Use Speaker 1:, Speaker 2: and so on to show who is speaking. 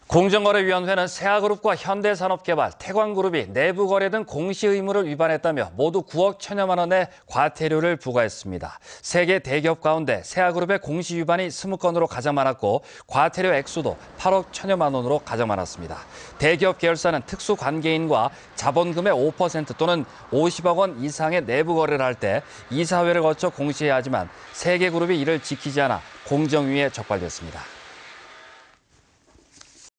Speaker 1: 공정거래위원회는 세아그룹과 현대산업개발, 태광그룹이 내부거래 등 공시의무를 위반했다며 모두 9억 천여만 원의 과태료를 부과했습니다. 세 개 대기업 가운데 세아그룹의 공시 위반이 20건으로 가장 많았고 과태료 액수도 8억 천여만 원으로 가장 많았습니다. 대기업 계열사는 특수관계인과 자본금의 5% 또는 50억 원 이상의 내부 거래를 할 때 이사회를 거쳐 공시해야 하지만 세 개 그룹이 이를 지키지 않아 공정위에 적발됐습니다.